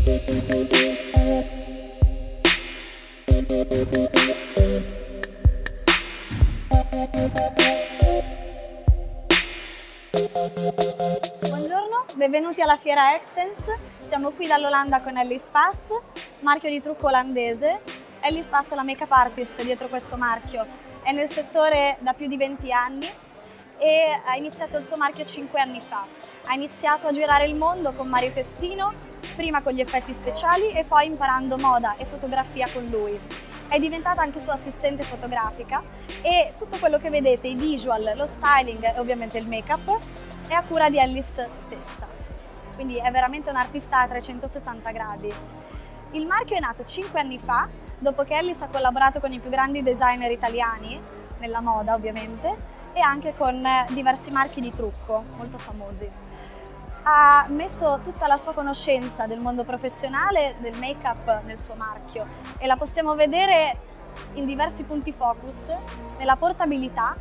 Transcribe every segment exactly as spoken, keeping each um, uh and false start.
Buongiorno, benvenuti alla Fiera Excense. Siamo qui dall'Olanda con Ellis Fass, marchio di trucco olandese. Ellis Fass è la make-up artist dietro questo marchio, è nel settore da più di venti anni e ha iniziato il suo marchio cinque anni fa. Ha iniziato a girare il mondo con Mario Testino, prima con gli effetti speciali e poi imparando moda e fotografia con lui. È diventata anche sua assistente fotografica e tutto quello che vedete, i visual, lo styling e ovviamente il make-up, è a cura di Ellis stessa. Quindi è veramente un'artista a trecentosessanta gradi. Il marchio è nato cinque anni fa, dopo che Ellis ha collaborato con i più grandi designer italiani, nella moda ovviamente, e anche con diversi marchi di trucco molto famosi. Ha messo tutta la sua conoscenza del mondo professionale del make-up nel suo marchio e la possiamo vedere in diversi punti focus, nella portabilità,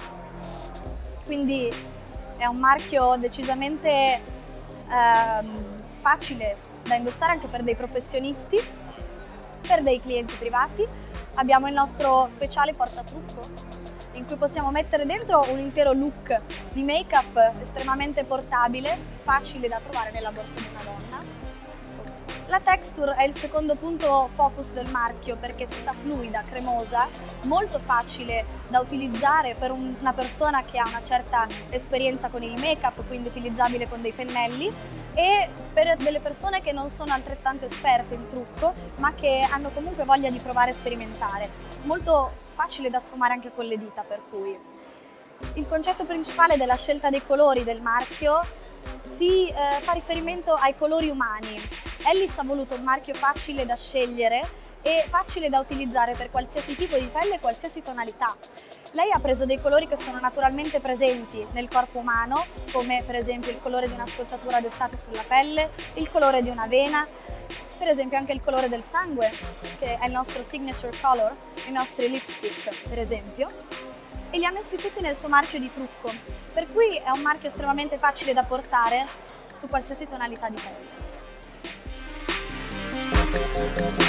quindi è un marchio decisamente ehm, facile da indossare anche per dei professionisti, per dei clienti privati. Abbiamo il nostro speciale portatrucco in cui possiamo mettere dentro un intero look di make-up estremamente portabile, facile da trovare nella borsa di una donna. La texture è il secondo punto focus del marchio perché è tutta fluida, cremosa, molto facile da utilizzare per una persona che ha una certa esperienza con il make-up, quindi utilizzabile con dei pennelli, e per delle persone che non sono altrettanto esperte in trucco ma che hanno comunque voglia di provare e sperimentare. Molto facile da sfumare anche con le dita, per cui il concetto principale della scelta dei colori del marchio si eh, fa riferimento ai colori umani. Ellis ha voluto un marchio facile da scegliere e facile da utilizzare per qualsiasi tipo di pelle e qualsiasi tonalità. Lei ha preso dei colori che sono naturalmente presenti nel corpo umano, come per esempio il colore di una scottatura d'estate sulla pelle, il colore di una vena, per esempio anche il colore del sangue, che è il nostro signature color, i nostri lipstick per esempio, e li ha messi tutti nel suo marchio di trucco, per cui è un marchio estremamente facile da portare su qualsiasi tonalità di pelle.